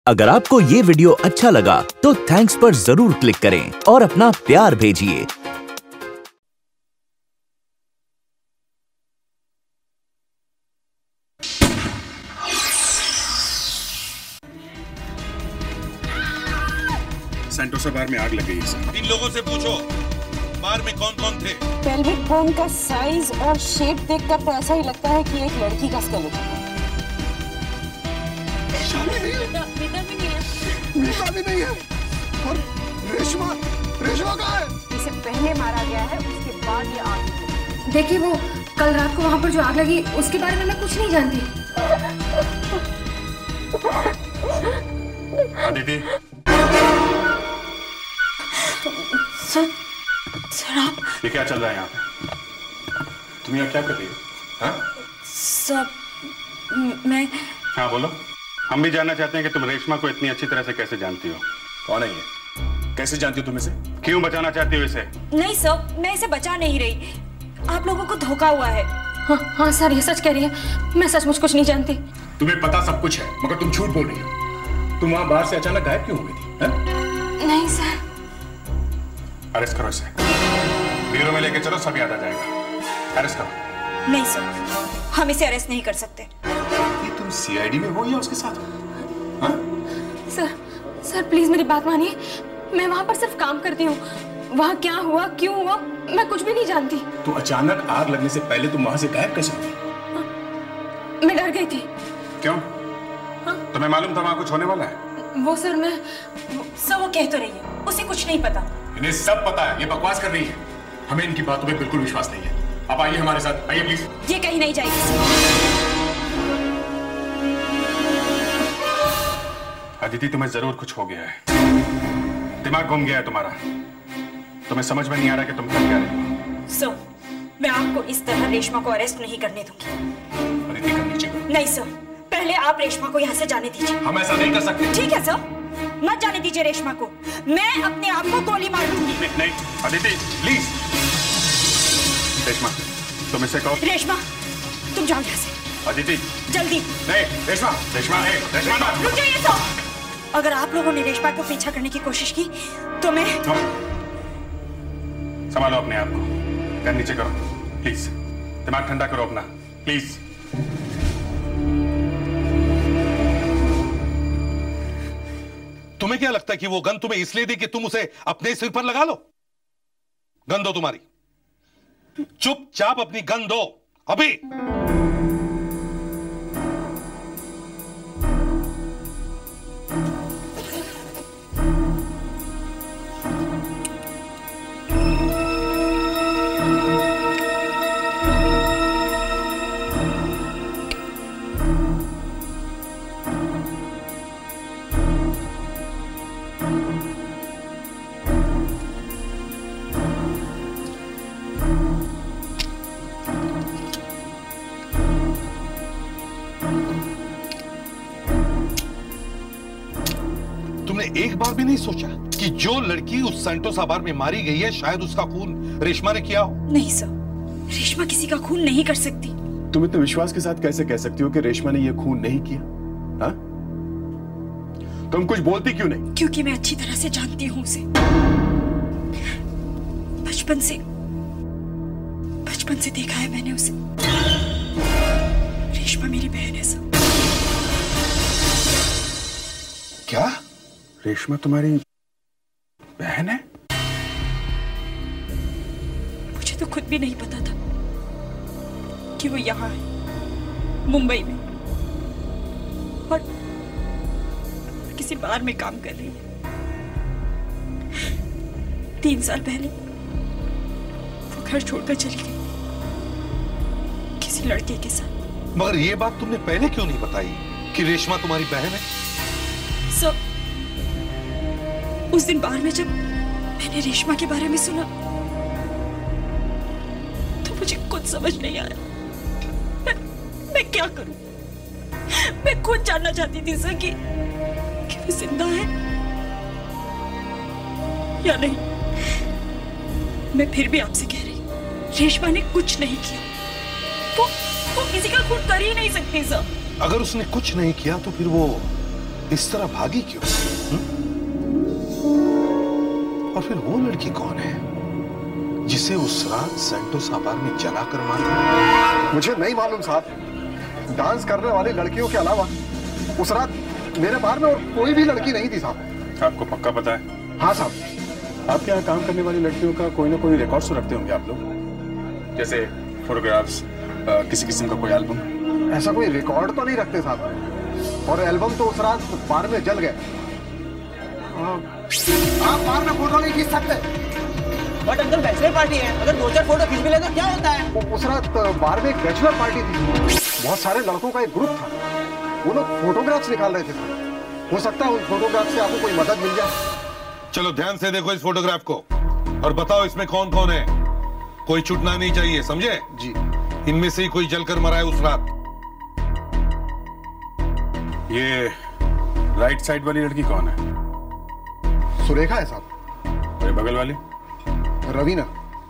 अगर आपको ये वीडियो अच्छा लगा तो थैंक्स पर जरूर क्लिक करें और अपना प्यार भेजिए। सेंटोसा बार में आग लग गई है। इन लोगों से पूछो बार में कौन कौन थे। पेल्विक बोन का साइज और शेप देखकर तो ऐसा ही लगता है कि एक लड़की का स्केलेटन है। मीता भी नहीं है। और रेशमा कहाँ है? इसे पहले मारा गया है, उसके बाद ये आग लगी। देखिए वो कल रात को वहाँ पर जो आग लगी उसके बारे में मैं कुछ नहीं जानती। अदिति। सर आप ये क्या चल रहा है यहाँ पे? तुम यहाँ क्या कर रही हो? हाँ? सर मैं हाँ बोलो। हम भी जानना चाहते हैं कि तुम रेशमा को इतनी अच्छी तरह से कैसे जानती हो। कौन है ये? कैसे जानती हो तुम इसे? क्यों बचाना चाहती हो इसे? नहीं सर, मैं इसे बचा नहीं रही, आप लोगों को धोखा हुआ है। हाँ सर, ये सच कह रही है, मैं सचमुच कुछ नहीं जानती। तुम्हें पता सब कुछ है मगर तुम झूठ बोल रही हो। तुम वहां बाहर से अचानक गायब क्यों हो गई थी? नहीं सर। अरेस्ट करो इसे, ब्यूरो में लेके चलो, सब याद आ जाएगा। अरेस्ट करो। नहीं सर, हम इसे अरेस्ट नहीं कर सकते। ये तुम सीआईडी में हो या उसके साथ? हाँ? सर प्लीज मेरी बात मानिए, मैं वहाँ पर सिर्फ काम करती हूँ। वहाँ क्या हुआ, क्यों हुआ, मैं कुछ भी नहीं जानती। तो अचानक आग लगने से पहले तुम वहां से गायब कैसे हो गई? मैं डर गई थी। क्यों? तुम्हें मालूम था वहां कुछ होने वाला है? वो कह तो रही है, उसे कुछ नहीं पता। इन्हें सब पता है, ये बकवास कर रही है। हमें इनकी बातों पे बिल्कुल विश्वास नहीं है। आप आइए हमारे साथ, आइए प्लीज। ये कहीं नहीं जाएगी। अदिति तुम्हें जरूर कुछ हो गया है, दिमाग घूम गया है तुम्हारा। तुम्हें समझ में नहीं आ रहा कि तुम कर क्या रही हो। मैं आपको इस तरह रेशमा को अरेस्ट नहीं करने दूंगी। अदिति कर नीचे करो। नहीं सर, पहले आप रेशमा को यहाँ से जाने दीजिए। हम ऐसा नहीं कर सकते। ठीक है सर, मत जाने दीजिए रेशमा को, मैं अपने आप को गोली मार दूंगी। नहीं अदिति प्लीज। रेशमा तुम इसे कहो। रेशमा तुम जाओ यहाँ से। अदिति जल्दी। नहीं रेशमा, रेशमा रुक जाइए सर। अगर आप लोगों ने रेशमा को पीछा करने की कोशिश की तो मैं संभालो अपने आप को। कर नीचे करो प्लीज, दिमाग ठंडा करो अपना प्लीज। तुम्हें क्या लगता है कि वो गन तुम्हें इसलिए दी कि तुम उसे अपने सिर पर लगा लो? गन दो तुम्हारी, चुपचाप अपनी गन दो अभी। तुमने एक बार भी नहीं सोचा कि जो लड़की उस सेंटोसा बार में मारी गई है शायद उसका खून रेशमा ने किया हो? नहीं सर, रेशमा किसी का खून नहीं कर सकती। तुम इतने विश्वास के साथ कैसे कह सकती हो कि रेशमा ने यह खून नहीं किया? हाँ? तुम कुछ बोलती क्यों नहीं? क्योंकि मैं अच्छी तरह से जानती हूँ उसे। बचपन से देखा है मैंने उसे। रेशमा मेरी बहन है सर। क्या? रेशमा तुम्हारी बहन है? मुझे तो खुद भी नहीं पता था कि वो यहाँ है, मुंबई में, और किसी बार में काम कर रही है। 3 साल पहले वो घर छोड़कर चली गई किसी लड़के के साथ। मगर ये बात तुमने पहले क्यों नहीं बताई कि रेशमा तुम्हारी बहन है? सर उस दिन बार में जब मैंने रेशमा के बारे में सुना तो मुझे कुछ समझ नहीं आया। मैं क्या करूं? मैं खुद जानना चाहती थी सर कि वो जिंदा है या नहीं। मैं फिर भी आपसे कह रही हूं, रेशमा ने कुछ नहीं किया। वो किसी का खून कर ही नहीं सकती सर। अगर उसने कुछ नहीं किया तो फिर वो इस तरह भागी क्यों? और फिर वो लड़की कौन है जिसे उस रात सेंटोसा बार में जलाकर मार दिया? मुझे नहीं मालूम साहब। डांस करने वाली लड़कियों के अलावा उस रात मेरे बार में और कोई भी लड़की नहीं थी साहब। आपको पक्का पता है? हाँ साहब। आपके यहाँ काम करने वाली लड़कियों का कोई ना कोई रिकॉर्ड तो रखते होंगे आप लोग, जैसे फोटोग्राफ्स, किसी किस्म का कोई एल्बम? ऐसा कोई रिकॉर्ड तो नहीं रखते साहब, और एल्बम तो उस रात बार में जल गए। आप बार में फोटो नहीं खींच सकते। बट अंकल बैचलर पार्टी है, अगर 2-4 फोटो खींच भी ले तो क्या होता है? उस रात बार में एक बैचलर पार्टी थी, बहुत सारे लड़कों का एक ग्रुप था, वो लोग फोटोग्राफ्स निकाल रहे थे। हो सकता है उन फोटोग्राफ से आपको कोई मदद मिल जाए। चलो ध्यान से देखो इस फोटोग्राफ को और बताओ इसमें कौन कौन है। कोई छूटना नहीं चाहिए, समझे? जी। इनमें से ही कोई जलकर मरा है उस रात। ये राइट साइड वाली लड़की कौन है? सुरेखा है साहब। और बगल वाली? रवीना।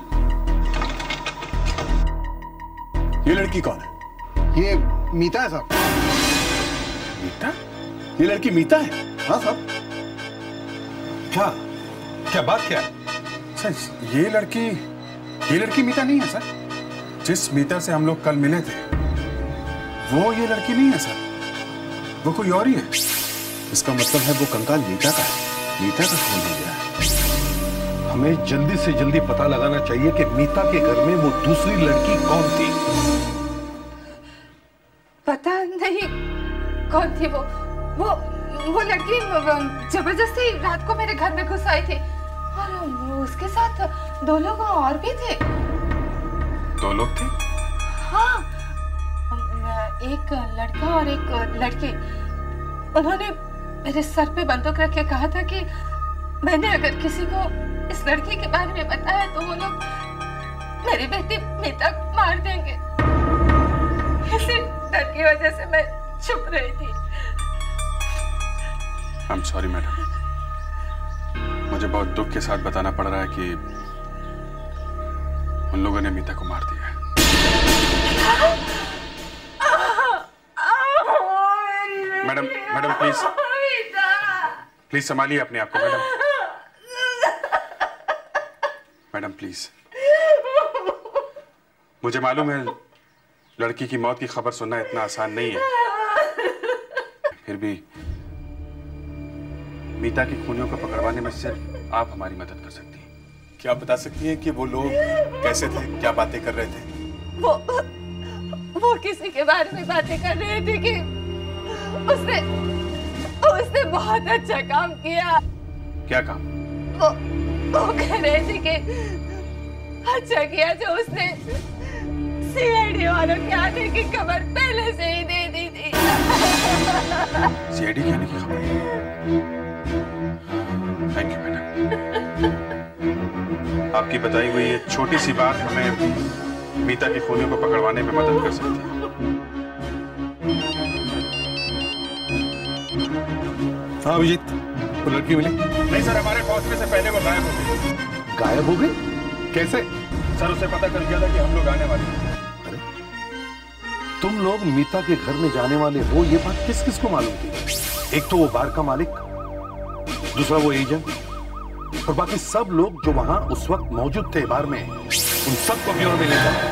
ये लड़की कौन है? ये मीता है साहब। मीता? ये लड़की मीता है? हाँ साहब। क्या क्या बात क्या है? सर ये लड़की मीता नहीं है सर। जिस मीता से हम लोग कल मिले थे वो ये लड़की नहीं है सर, वो कोई और ही है। इसका मतलब है वो कंकाल मीता का है। मीता का खून हो गया है। हमें जल्दी से जल्दी पता लगाना चाहिए कि मीता के घर में वो दूसरी लड़की कौन थी। पता नहीं कौन थी वो लड़की जबरदस्ती रात को मेरे घर में घुस आई थी, और उसके साथ 2 लोग और भी थे। 2 लोग थे? हाँ, एक लड़का और एक लड़की। उन्होंने मेरे सर पे बंदूक रख के कहा था कि मैंने अगर किसी को इस लड़की के बारे में बताया तो वो लोग मेरी बेटी मीता को मार देंगे। इसी डर की वजह से मैं चुप रही थी। I'm sorry मैडम, मुझे बहुत दुख के साथ बताना पड़ रहा है कि उन लोगों ने मीता को मार दिया है। मैडम प्लीज संभालिए अपने आप को। मैडम प्लीज, मुझे मालूम है लड़की की मौत की खबर सुनना इतना आसान नहीं है, फिर भी मीता की खूनियों को पकड़वाने में सिर्फ आप हमारी मदद कर सकती हैं। क्या बता सकती हैं कि वो लोग कैसे थे, क्या बातें कर रहे थे? वो किसी के बारे में बातें कर रहे थे कि उसने बहुत अच्छा काम किया। क्या काम? वो कह रहे थे कि अच्छा किया जो उसने सीआईडी वालों के आने की खबर पहले से ही दे दी थी। सीआईडी के आने की खबर? थैंक यू मैडम, आपकी बताई हुई ये छोटी सी बात हमें मीता की खूनियों को पकड़वाने में मदद कर सकती है। हाँ अभिजीत, वो लड़की मिली? नहीं सर, हमारे पहुंचने से पहले वो गायब हो गई। गायब हो गई? कैसे? सर उसे पता चल गया था कि हम लोग आने वाले हैं। अरे तुम लोग मीता के घर में जाने वाले हो, ये बात किस किस को मालूम थी? एक तो वो बार का मालिक, दूसरा वो एजेंट, और बाकी सब लोग जो वहां उस वक्त मौजूद थे बार में, उन सबको ब्यूरो में ले जाओ।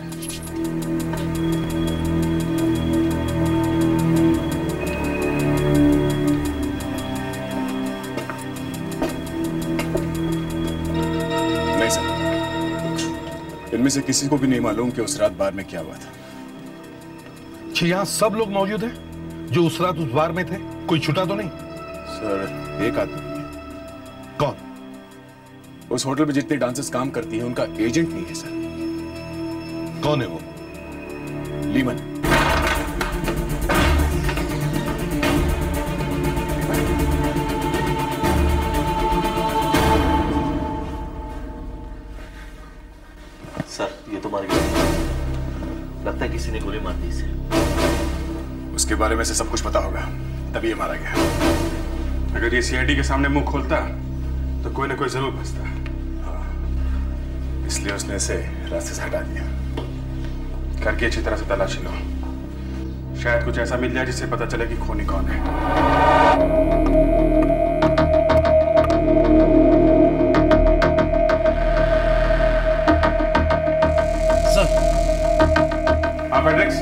नहीं सर, इनमें से किसी को भी नहीं मालूम कि उस रात बार में क्या हुआ था। यहाँ सब लोग मौजूद हैं जो उस रात उस बार में थे? कोई छुटा तो नहीं? सर एक आदमी है। कौन? उस होटल में जितने डांसर्स काम करती हैं उनका एजेंट नहीं है सर। कौन है वो? लीमन। सर ये तो मार गया, लगता है किसी ने गोली मार दी इसे। उसके बारे में से सब कुछ पता होगा, तभी ये मारा गया। अगर ये सीआईडी के सामने मुंह खोलता तो कोई ना कोई जरूर फंसता। इसलिए उसने इसे रास्ते से हटा दिया। घर की अच्छी तरह से तलाशी लो, शायद कुछ ऐसा मिल जाए जिससे पता चले कि खूनी कौन है। सर। हाँ फेड्रिक्स।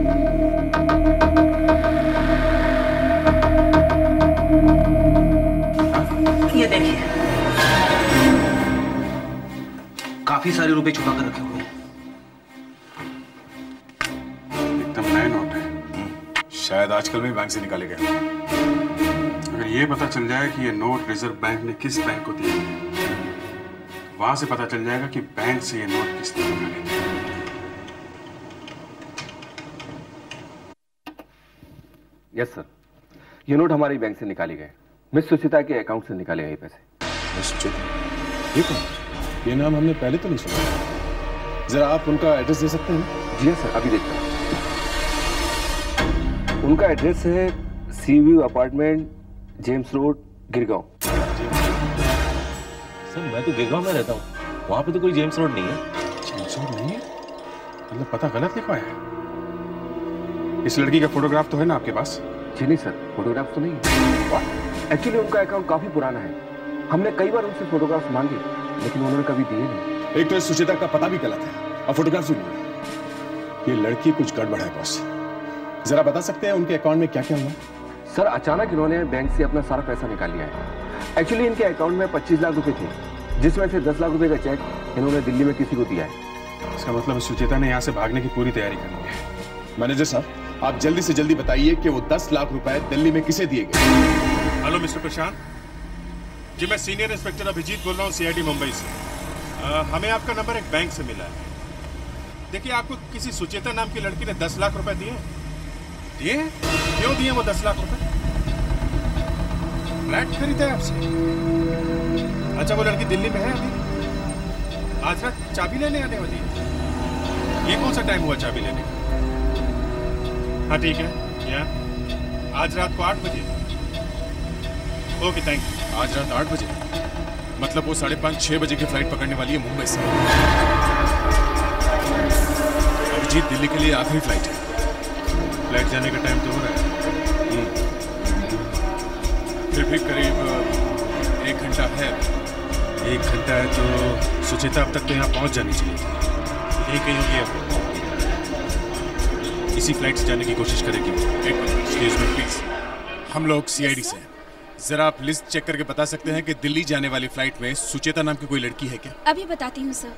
ये देखिए, काफी सारे रुपए छुपा कर रखे हुए हैं। एकदम नए नोट है, शायद आजकल में बैंक से निकाले गए। अगर ये पता चल जाए कि ये नोट रिजर्व बैंक ने किस बैंक को दिए, वहां से पता चल जाएगा कि बैंक से ये नोट किस तरह निकाले गए। यस सर, ये नोट हमारे बैंक से निकाले गए। मिस सुचिता के अकाउंट से निकाले गए पैसे। मिस सुचिता? ये कौन? ये नाम हमने पहले तो नहीं सुना। जरा आप उनका एड्रेस दे सकते हैं? जी हाँ सर, अभी देखता हूँ। उनका एड्रेस है sea view apartment, James road, Girgaon. Sir मैं तो गिरगांव में रहता हूँ, वहां पे तो कोई जेम्स रोड नहीं है। जेम्स रोड नहीं है? मतलब पता गलत लिखा है। इस लड़की का फोटोग्राफ तो है ना आपके पास? जी नहीं सर, फोटोग्राफ तो नहीं है। एक्चुअली उनका अकाउंट काफी पुराना है। हमने कई बार उनसे फोटोग्राफ मांगे, लेकिन उन्होंने कभी दिए नहीं। एक तो इस सुचिता का पता भी गलत है और फोटोग्राफ भी नहीं है। ये लड़की कुछ गड़बड़ है बॉस। जरा बता सकते हैं उनके अकाउंट में क्या क्या हुआ? सर अचानक इन्होंने बैंक से अपना सारा पैसा निकाल लिया है। एक्चुअली इनके अकाउंट में 25 लाख रुपए थे, जिसमें से 10 लाख रुपए का चेक इन्होंने दिल्ली में किसी को दिया है। इसका मतलब सुचिता ने यहाँ से भागने की पूरी तैयारी कर ली है। मैनेजर साहब, आप जल्दी से जल्दी बताइए कि वो 10 लाख रुपए दिल्ली में किसे दिए गए? हेलो मिस्टर प्रशांत जी, मैं सीनियर इंस्पेक्टर अभिजीत बोल रहा हूँ सीआईडी मुंबई से। हमें आपका नंबर एक बैंक से मिला है। देखिए, आपको किसी सुचेता नाम की लड़की ने 10 लाख रुपए दिए। क्यों दिए वो 10 लाख रुपए? फ्लैट खरीदा है आपसे? अच्छा, वो लड़की दिल्ली में है अभी? आज रात चाबी लेने आने वाली है। ये कौन सा टाइम हुआ चाबी लेने का? हाँ ठीक है, क्या आज रात को 8 बजे? Okay thank you. आज रात 8 बजे मतलब वो 5:30-6 बजे की फ्लाइट पकड़ने वाली है मुंबई से। अभिजीत, दिल्ली के लिए आखिरी फ्लाइट है। फ्लाइट जाने का टाइम तो हो रहा है। फिर भी करीब 1 घंटा है। 1 घंटा है तो सुचिता अब तक तो यहाँ पहुँच जानी चाहिए। यही कहीं होगी अब। इसी फ्लाइट से जाने की कोशिश करेगी। एक मिनट, एक्सक्यूज मी प्लीज। हम लोग सीआईडी से हैं। जरा आप लिस्ट चेक करके बता सकते हैं कि दिल्ली जाने वाली फ्लाइट में सुचेता नाम की कोई लड़की है क्या? अभी बताती हूँ सर।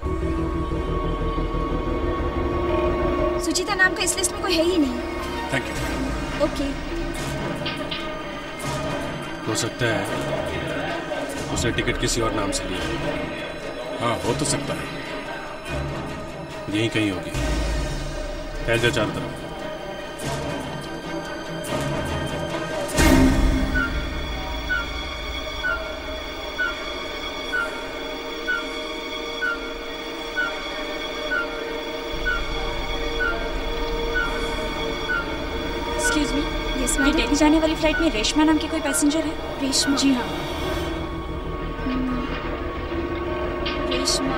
सुचिता नाम का इस लिस्ट में कोई है ही नहीं। Thank you. ओके। हो सकता है उसे टिकट किसी और नाम से लिया। हाँ, हो तो सकता है। यहीं कहीं होगी। फैल जा चारों तरफ। ये दिल्ली जाने वाली फ्लाइट में रेशमा नाम की कोई पैसेंजर है? रेशमा? जी हाँ। रेशमा,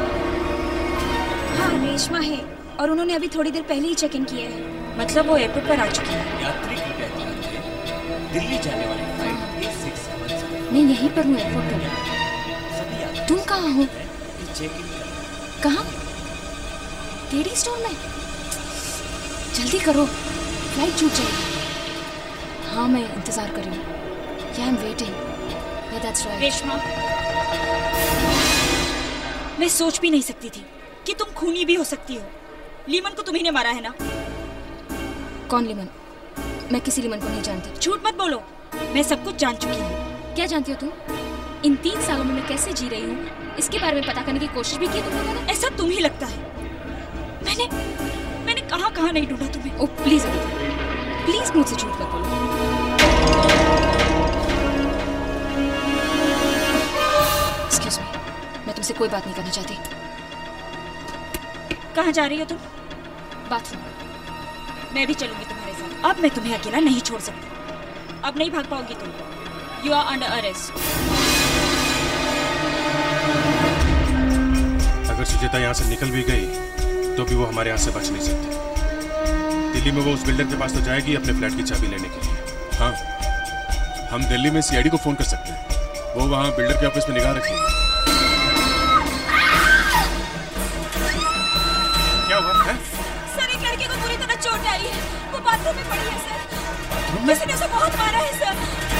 हाँ रेशमा है, और उन्होंने अभी थोड़ी देर पहले ही चेक इन किया है। मतलब वो एयरपोर्ट पर आ चुकी है। यात्री की पहचान है दिल्ली जाने वाली फ्लाइट 8677। मैं यहीं पर हूँ एयरपोर्ट पर। तुम कहाँ हो? चेक इन कर। कहाँ? केडी स्टोर में? जल्दी करो, फ्लाइट छूट जाएगी। हाँ मैं इंतजार कर रही हूँ। Yeah, I'm waiting. Yeah, that's right. Reshma, मैं सोच भी नहीं सकती थी कि तुम खूनी भी हो सकती हो। लीमन को तुम्ही ने मारा है ना? कौन लीमन? मैं किसी लीमन को नहीं जानती। झूठ मत बोलो, मैं सब कुछ जान चुकी हूँ। क्या जानती हो तुम? इन 3 सालों में मैं कैसे जी रही हूँ इसके बारे में पता करने की कोशिश भी की तुम लोगों ने? ऐसा तुम ही लगता है। मैंने कहाँ नहीं ढूंढा तुम्हें। ओ प्लीज प्लीज मुझसे झूठ मत बोलो। एक्सक्यूज मी, मैं तुमसे कोई बात नहीं करना चाहती। कहाँ जा रही हो तुम? बाथरूम। मैं भी चलूंगी तुम्हारे साथ। अब मैं तुम्हें अकेला नहीं छोड़ सकती। अब नहीं भाग पाओगी तुम। You are under arrest. अगर सुचिता यहाँ से निकल भी गई तो भी वो हमारे यहाँ से बच नहीं सकती। दिल्ली में वो उस बिल्डर के पास तो जाएगी अपने फ्लैट की चाबी लेने के लिए। हाँ, हम दिल्ली में सीआईडी को फोन कर सकते हैं, वो वहाँ बिल्डर के ऑफिस में निगाह रखेंगे। क्या हुआ है? सर, एक लड़के को बुरी तरह चोट आई है, वो बाथरूम में पड़ी है सर। किसी ने उसे बहुत मारा है सर।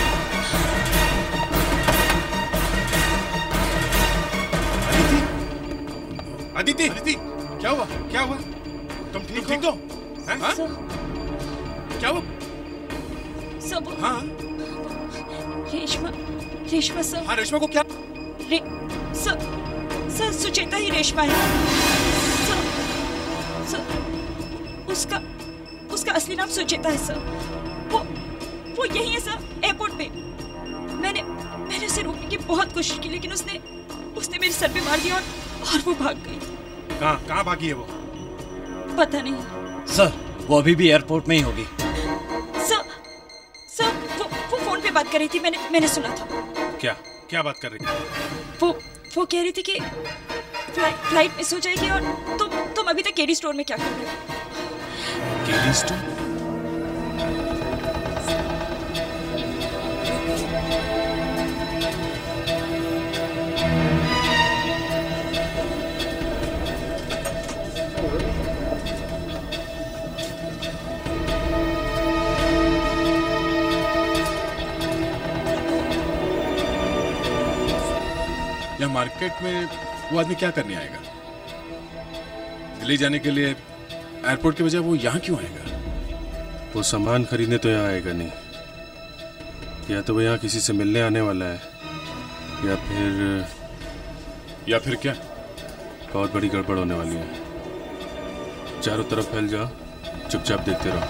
अदिति, अदिति, क्या हुआ? क्या हुआ? तुम ठीक हो? हैं? हाँ? क्या हुआ? सब हाँ? रेशमा सर। हाँ, रेशमा को क्या? सर, सुचेता ही रेशमा है। सर, उसका असली नाम सुचेता है सर। वो यही है सर, एयरपोर्ट पे। मैंने उसे रोकने की बहुत कोशिश की, लेकिन उसने मेरे सर पे मार दिया और वो भाग गई। कहाँ भागी है वो? पता नहीं सर, वो अभी भी एयरपोर्ट में ही होगी। सर, वो फोन पे बात कर रही थी, मैंने सुना था। क्या बात कर रही थी? वो कह रही थी कि फ्लाइट मिस हो जाएगी और तुम अभी तक केडी स्टोर में क्या कर रहे हो? KD store? या मार्केट में वो आदमी क्या करने आएगा? दिल्ली जाने के लिए एयरपोर्ट के बजाय वो यहाँ क्यों आएगा? वो सामान खरीदने तो यहाँ आएगा नहीं, या तो वो यहाँ किसी से मिलने आने वाला है, या फिर क्या? बहुत बड़ी गड़बड़ होने वाली है। चारों तरफ फैल जाओ, चुपचाप देखते रहो।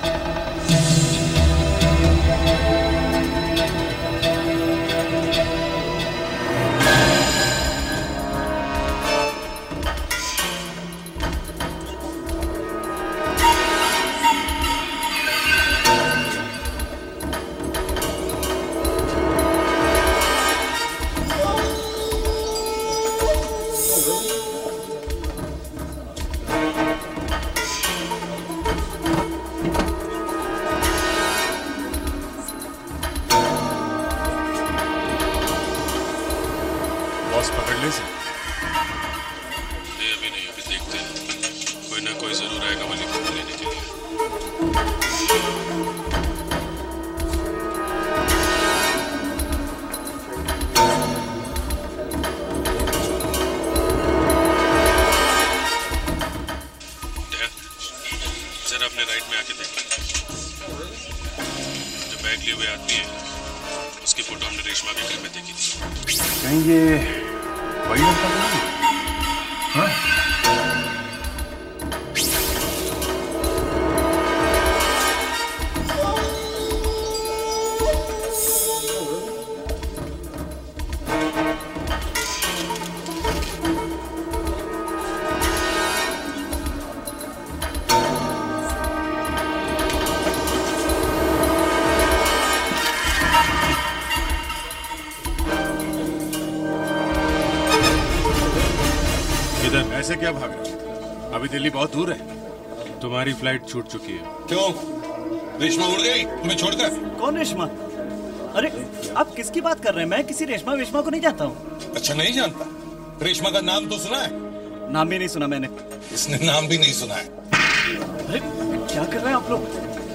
ऐसे क्या भाग रहे हो? अभी दिल्ली बहुत दूर है, तुम्हारी फ्लाइट छूट चुकी है। क्यों? रेशमा उड़ गई तुम्हें छोड़कर? कौन रेशमा? अरे आप किसकी बात कर रहे हैं? मैं किसी रेशमा को नहीं जानता हूँ। अच्छा, नहीं जानता? रेशमा का नाम तो सुना है? नाम भी नहीं सुना मैंने। इसने नाम भी नहीं सुना है। अरे क्या कर रहे हैं आप लोग?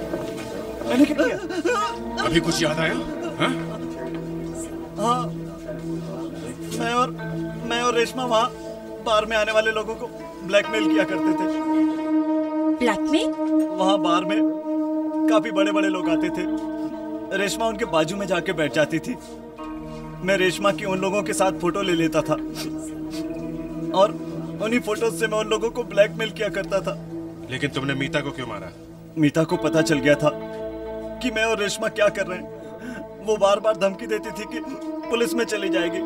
मैंने क्या किया? अभी कुछ याद आया? हाँ, मैं और रेशमा वहाँ बार में आने वाले लोगों को ब्लैकमेल किया करते थे। ब्लैकमेल? वहाँ बार में काफी बड़े बड़े लोग आते थे, रेशमा उनके बाजू में जाके बैठ जाती थी। मैं रेशमा की उन लोगों के साथ फोटो ले लेता था और उन्हीं फोटो से मैं उन लोगों को ब्लैकमेल किया करता था। लेकिन तुमने मीता को क्यों मारा? मीता को पता चल गया था कि मैं और रेशमा क्या कर रहे हैं। वो बार बार धमकी देती थी कि पुलिस में चली जाएगी।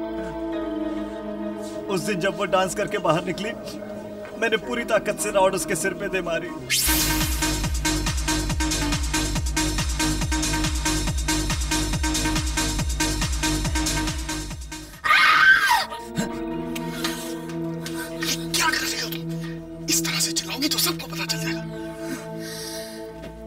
उस दिन जब वो डांस करके बाहर निकली, मैंने पूरी ताकत से रॉड उसके सिर पे दे मारी। क्या कर रही हो तुम? इस तरह से चिल्लाओगी तो सबको पता चल जाएगा।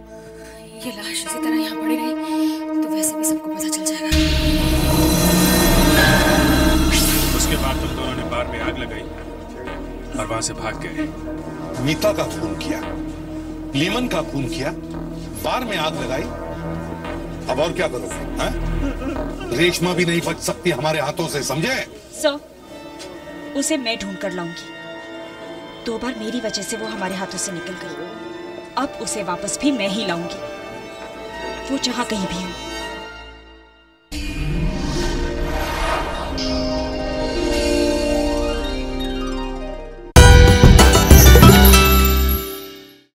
बार वहां से भाग गए। मीता का खून किया, लीमन का खून किया, बार में आग लगाई, अब और क्या करोगे? हाँ? रेशमा भी नहीं बच सकती हमारे हाथों से, समझे? सर, उसे मैं ढूंढ कर लाऊंगी। 2 बार मेरी वजह से वो हमारे हाथों से निकल गई, अब उसे वापस भी मैं ही लाऊंगी, वो जहां कहीं भी हो।